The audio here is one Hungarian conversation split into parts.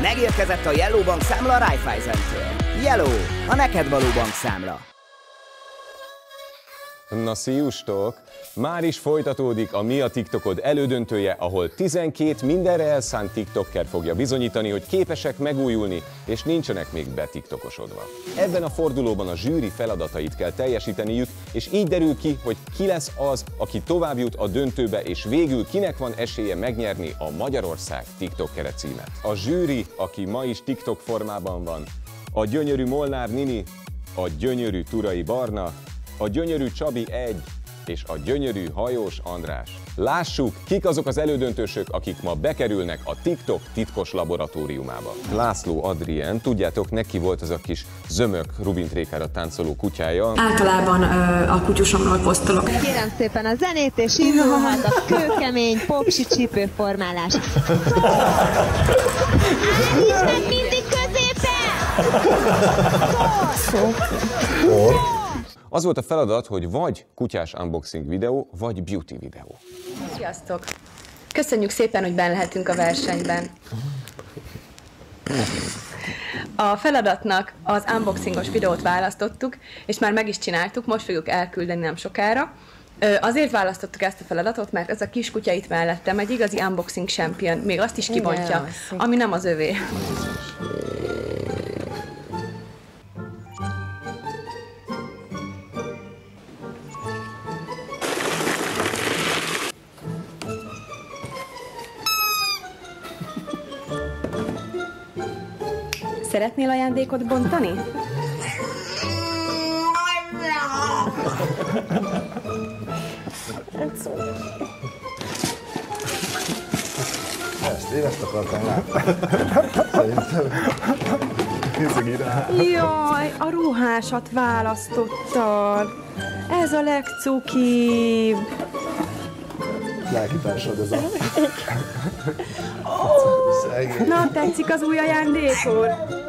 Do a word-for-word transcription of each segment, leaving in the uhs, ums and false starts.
Megérkezett a Yellow bankszámla a Raiffeisen-től. Yellow, a neked való bankszámla. Na sziustok! Már is folytatódik a Mi a TikTokod elődöntője, ahol tizenkét mindenre elszánt tiktoker fogja bizonyítani, hogy képesek megújulni, és nincsenek még betiktokosodva. Ebben a fordulóban a zsűri feladatait kell teljesíteniük, és így derül ki, hogy ki lesz az, aki tovább jut a döntőbe, és végül kinek van esélye megnyerni a Magyarország TikTokere címet. A zsűri, aki ma is TikTok formában van, a gyönyörű Molnár Nini, a gyönyörű Turai Barna, a gyönyörű Csabi egy és a gyönyörű Hajós András. Lássuk, kik azok az elődöntősök, akik ma bekerülnek a TikTok titkos laboratóriumába. László Adrien, tudjátok, neki volt az a kis zömök Rubin Trékára táncoló kutyája. Általában ö, a kutyusomról posztolok. Kérem szépen a zenét és indulhat a kőkemény popsi csípőformálás. Állítsd meg mindig középen! Az volt a feladat, hogy vagy kutyás unboxing videó, vagy beauty videó. Sziasztok! Köszönjük szépen, hogy benne lehetünk a versenyben. A feladatnak az unboxingos videót választottuk, és már meg is csináltuk, most fogjuk elküldeni nem sokára. Azért választottuk ezt a feladatot, mert ez a kis kutya itt mellettem egy igazi unboxing champion, még azt is kibontja, ami nem az övé. Szeretnél ajándékot bontani? Ezt, én ezt akartam látni. Szerintem. Jaj, a ruhásat választottad. Ez a legcukibb. Lelkitársad ez a... Oh, na, tetszik az új ajándékod?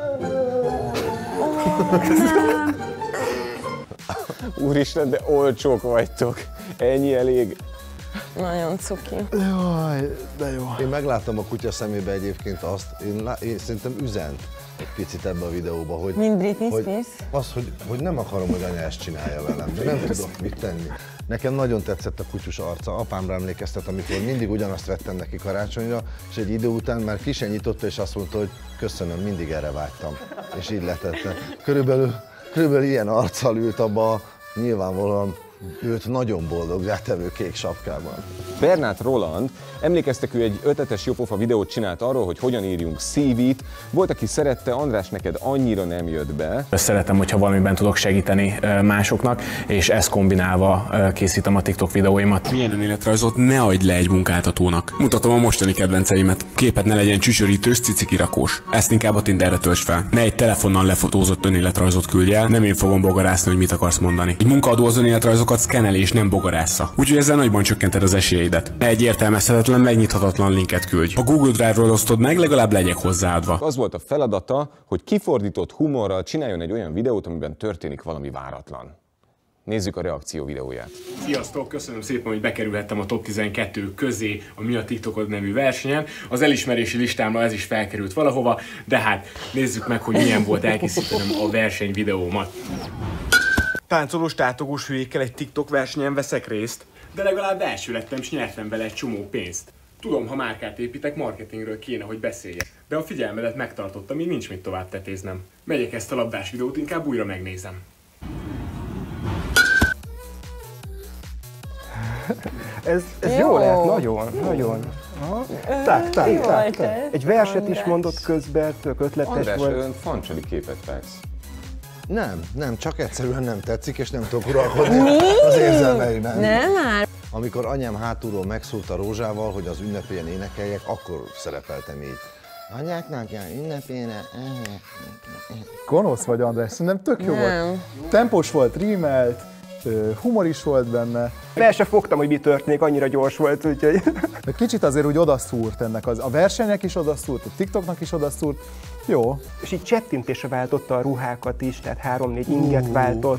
Oh, nem. Úristen, de olcsók vagytok. Ennyi elég. Nagyon cuki. Jaj, de jó. Én megláttam a kutya szemébe egyébként azt, én, lá, én szerintem üzent egy picit ebbe a videóba, hogy... Mint Britney hogy Spears? Az, hogy, hogy nem akarom, hogy anya ezt csinálja velem, de nem tudok mit tenni. Nekem nagyon tetszett a kutyus arca, apámra emlékeztet, amikor mindig ugyanazt vettem neki karácsonyra, és egy idő után már ki se nyitotta, és azt mondta, hogy köszönöm, mindig erre vágytam. És így letette. Körülbelül, körülbelül ilyen arccal ült abba, nyilvánvalóan őt nagyon boldoggá tevő kék sapkában. Bernát Roland, emlékeztek, ő egy ötletes jópofa videót csinált arról, hogy hogyan írjunk szívit. Volt, aki szerette, András, neked annyira nem jött be. Szeretem, hogyha valamiben tudok segíteni másoknak, és ezt kombinálva készítem a TikTok videóimat. Milyen önéletrajzot ne adj le egy munkáltatónak? Mutatom a mostani kedvenceimet. Képet ne legyen csücsörítős, cicikirakós. Ezt inkább a Tinderre töltsd fel. Ne egy telefonnal lefotózott önéletrajzot küldj el, nem én fogom bogarászni, hogy mit akarsz mondani. Egy munkaadó az önéletrajzokat szkenneli és nem bogarásza. Úgyhogy ezzel nagyban csökkented az esélyeidet. Egy értelmezhetetlen, megnyithatatlan linket küldj. Ha Google Drive-ról osztod meg, legalább legyek hozzáadva. Az volt a feladata, hogy kifordított humorral csináljon egy olyan videót, amiben történik valami váratlan. Nézzük a reakció videóját. Sziasztok! Köszönöm szépen, hogy bekerülhettem a top tizenkettő közé a Mi a TikTokod nevű versenyen. Az elismerési listámra ez is felkerült valahova, de hát nézzük meg, hogy milyen volt elkészítenem a verseny videómat. Táncolós, tátogós hülyékkel egy TikTok versenyen veszek részt, de legalább első lettem, és nyertem vele egy csomó pénzt. Tudom, ha márkát építek, marketingről kéne, hogy beszéljek, de a figyelmedet megtartottam, így nincs mit tovább tetéznem. Megyek ezt a labdás videót, inkább újra megnézem. Ez, ez jó. jó lehet, nagyon, nagyon. Tak, tak, tak, tak. Egy verset is mondott közben, tök ötletes András, volt. András, fancsali képet vágsz. Nem, nem, csak egyszerűen nem tetszik, és nem tudok uralkodni az érzelmeiben. Nem már. Amikor anyám hátulról megszólt a Rózsával, hogy az ünnepélyen énekeljek, akkor szerepeltem így. Anyák napja ünnepére. Gonosz vagy, András, szerintem tök jó nem. volt. Tempós volt, rímelt, humor is volt benne. Fel se fogtam, hogy mi történik, annyira gyors volt, úgyhogy... De kicsit azért úgy odaszúrt ennek az, a versenynek is odaszúrt, a TikToknak is odaszúrt. Jó. És így csettintésre váltotta a ruhákat is, tehát három-négy inget váltott.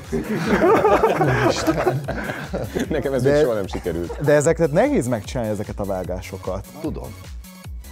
Nekem ez de, még soha nem sikerült. De ezeket nehéz megcsinálni, ezeket a vágásokat. Tudom.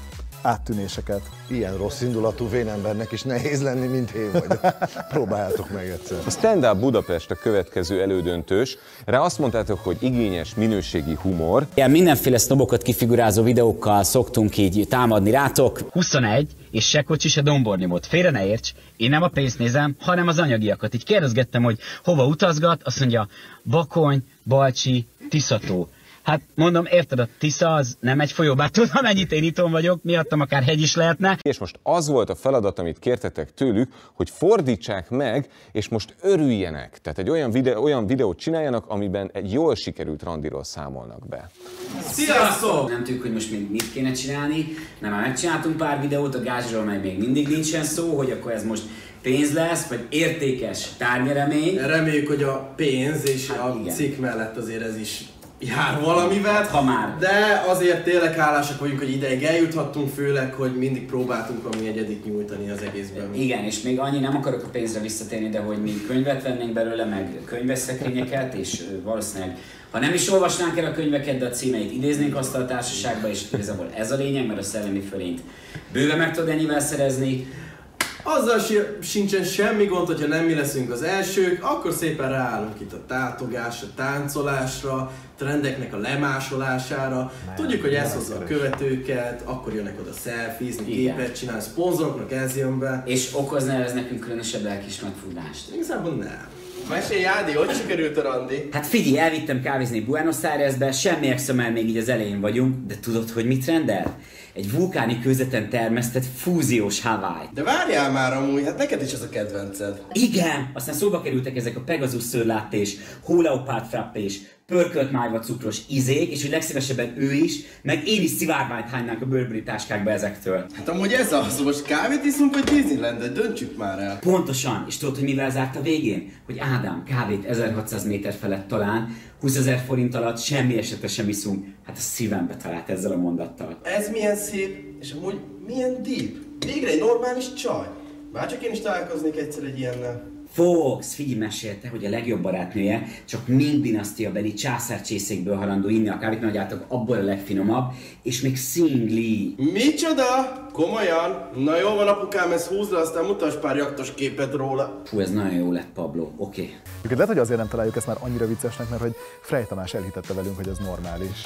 áttűnéseket. Ilyen rossz indulatú vénembernek is nehéz lenni, mint én vagyok. Próbáljátok meg egyszer. A Stand Up Budapest a következő elődöntős. Rá azt mondtátok, hogy igényes, minőségi humor. Ilyen mindenféle sznobokat kifigurázó videókkal szoktunk így támadni rátok. huszonegy, és se kocsi, se dombornyomot. Félre ne érts, én nem a pénzt nézem, hanem az anyagiakat. Így kérdezgettem, hogy hova utazgat, azt mondja, Bakony, Balcsi, Tiszató. Hát mondom, érted, a Tisza az nem egy folyó, bár tudom, amennyit én itthon vagyok, miattam akár hegy is lehetne. És most az volt a feladat, amit kértetek tőlük, hogy fordítsák meg, és most örüljenek. Tehát egy olyan, videó, olyan videót csináljanak, amiben egy jól sikerült randiról számolnak be. Sziasztok! Nem tudjuk, hogy most még mit kéne csinálni, nem már megcsináltunk pár videót, a gázsról meg még mindig nincsen szó, hogy akkor ez most pénz lesz, vagy értékes tárnyeremény. Reméljük, hogy a pénz és hát a igen. cikk mellett azért ez is jár valamivel, ha már. De azért tényleg hálásak vagyunk, hogy ideig eljuthattunk, főleg, hogy mindig próbáltunk valami egyedit nyújtani az egészben. Igen, és még annyi, nem akarok a pénzre visszatérni, de hogy mi könyvet vennénk belőle, meg könyveszekrényeket, és valószínűleg, ha nem is olvasnánk el a könyveket, de a címeit idéznénk azt a társaságba, és igazából ez a lényeg, mert a szellemi fölényt bőven meg tudod ennyivel szerezni. Azzal sincsen semmi gond, hogyha nem mi leszünk az elsők, akkor szépen ráállunk itt a tátogásra, táncolásra, trendeknek a lemásolására. Nem, Tudjuk, hogy ez hozza a követőket, akkor jönnek oda selfiezni, képet csinálni, szponzoroknak ez jön be. És okozna ez nekünk különösebb lelkismertfurdást? Igazából nem. Mesélj, Ádi, hogy sikerült a randi? Hát figyelj, elvittem kávézni Buenos Airesbe, semmi extra, még így az elején vagyunk, de tudod, hogy mit rendel? Egy vulkáni kőzeten termesztett fúziós Hawaii. De várjál már amúgy, hát neked is ez a kedvenced. Igen, aztán szóba kerültek ezek a Pegasus szőlátté és hóleopárd frappé és pörkölt májva cukros izék, és hogy legszívesebben ő is, meg én is szivárványt hánynánk a Burberry táskákba ezektől. Hát amúgy ez az, most kávét iszunk, vagy Disneylandet, döntsük már el. Pontosan, és tudod, hogy mivel zárt a végén? Hogy Ádám, kávét ezerhatszáz méter felett talán, húszezer forint alatt semmi esetre sem iszunk. Hát a szívembe talált ezzel a mondattal. Ez milyen szép, és amúgy milyen deep. Végre egy normális csaj. Bárcsak én is találkoznék egyszer egy ilyennel. Fox, figyelj, mesélte, hogy a legjobb barátnője csak Ming dinasztiabeli császárcsészékből halandó inni a kávét, mert álltak abból a legfinomabb, és még szingli. Micsoda? Komolyan? Na jó van apukám, ezt húzd le, aztán mutass pár jaktos képet róla. Hú, ez nagyon jó lett, Pablo, oké. Okay. Lehet, hogy azért nem találjuk ezt már annyira viccesnek, mert hogy Frey Tamás elhitette velünk, hogy ez normális.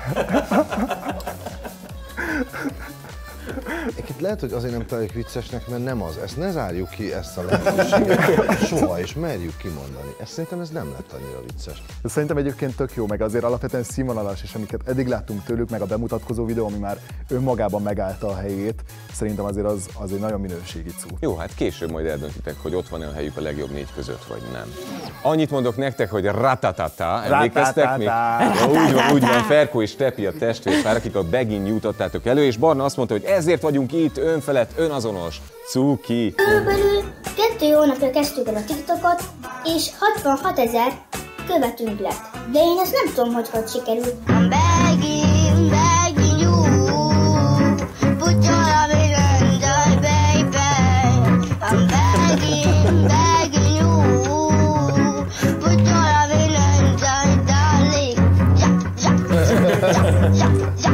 Egyébként lehet, hogy azért nem találjuk viccesnek, mert nem az. Ezt ne zárjuk ki, ezt a lehetőséget soha, és merjük kimondani. Ezt szerintem ez nem lett annyira vicces. De szerintem egyébként tök jó, meg azért alapvetően színvonalas, és amiket eddig láttunk tőlük, meg a bemutatkozó videó, ami már önmagában megállta a helyét, szerintem azért az, az egy nagyon minőségi cucc. Jó, hát később majd eldöntitek, hogy ott van-e a helyük a legjobb négy között, vagy nem. Annyit mondok nektek, hogy ratatata, emlékeztek még? Úgy van, úgy van, Ferko és Tepi a testvérpár, akik a Begin jutottátok elő, és Barna azt mondta, hogy ezért vagyunk itt, önfelett, önazonos. Cuki! Körülbelül kettő hónapja kezdtük el a TikTokot, és hatvanhat ezer követünk lett. De én ezt nem tudom, hogy hogy sikerült. I'm begging, begging you, put your love in and baby. I'm begging, begging you, put your love in and darling. Ja, ja, ja, ja,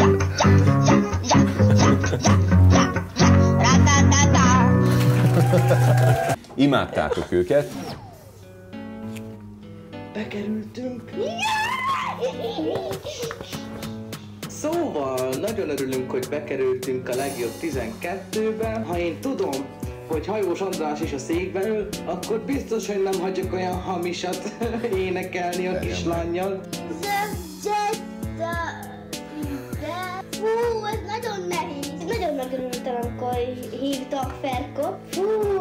ja. Imádtátok őket. Bekerültünk. Szóval, nagyon örülünk, hogy bekerültünk a legjobb tizenkettőbe. Ha én tudom, hogy Hajós András is a székben ül, akkor biztos, hogy nem hagyok olyan hamisat énekelni a kislánnyal. Fú, ez nagyon nehéz. Nagyon megörültem, amikor hívtak Ferko. Fú!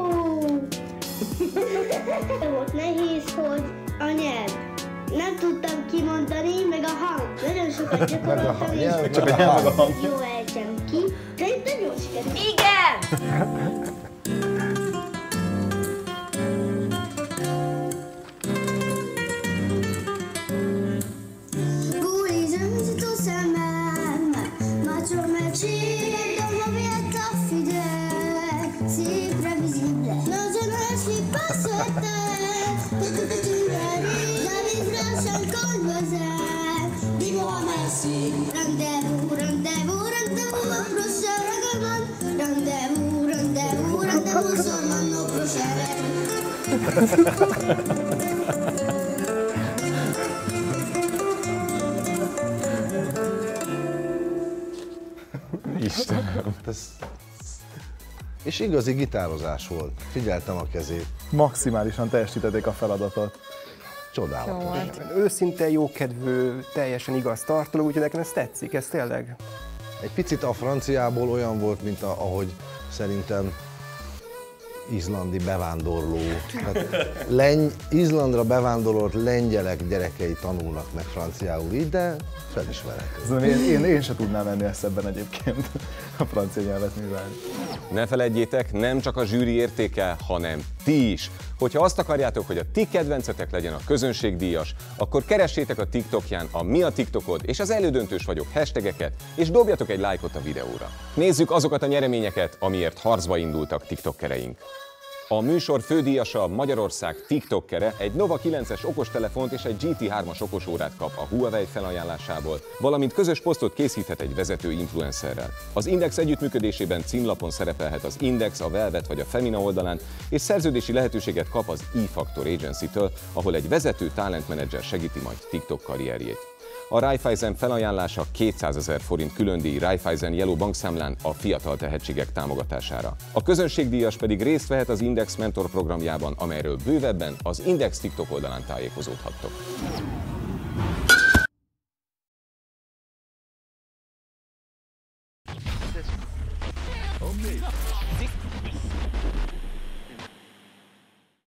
Volt nehéz, hogy a nyelv. Nem tudtam kimondani, meg a hang. Nagyon sokat gyakoroltam, és jó ejtem ki. De itt nagyon sikerült. Igen! Rendezvous, rendezvous, rendezvous, prochain Istenem. És igazi gitározás volt. Figyeltem a kezét. Maximálisan teljesítették a feladatot. Csodálatos. Őszinte, jókedvű, teljesen igaz tartalom, úgyhogy nekem ez tetszik, ez tényleg. Egy picit a franciából olyan volt, mint a, ahogy szerintem izlandi bevándorló. Hát, lengy, Izlandra bevándorolt lengyelek gyerekei tanulnak meg franciául így, de felismerhető. Én, én, én se tudnám ennél szebben egyébként a francia nyelvet művelni. Ne feledjétek, nem csak a zsűri értékel, hanem ti is. Hogyha azt akarjátok, hogy a ti kedvencetek legyen a közönségdíjas, akkor keressétek a TikTokján a Mi a TikTokod és az elődöntős vagyok hashtageket, és dobjatok egy lájkot a videóra. Nézzük azokat a nyereményeket, amiért harcba indultak tiktokkereink. A műsor fődíjasa Magyarország tiktokere egy Nova kilences okostelefont és egy G T hármas okosórát kap a Huawei felajánlásából, valamint közös posztot készíthet egy vezető influencerrel. Az Index együttműködésében címlapon szerepelhet az Index, a Velvet vagy a Femina oldalán, és szerződési lehetőséget kap az E-Factor Agency-től, ahol egy vezető talentmenedzser segíti majd TikTok karrierjét. A Raiffeisen felajánlása kétszázezer forint különdíj Raiffeisen Yellow bankszámlán a fiatal tehetségek támogatására. A közönségdíjas pedig részt vehet az Index mentor programjában, amelyről bővebben az Index TikTok oldalán tájékozódhattok.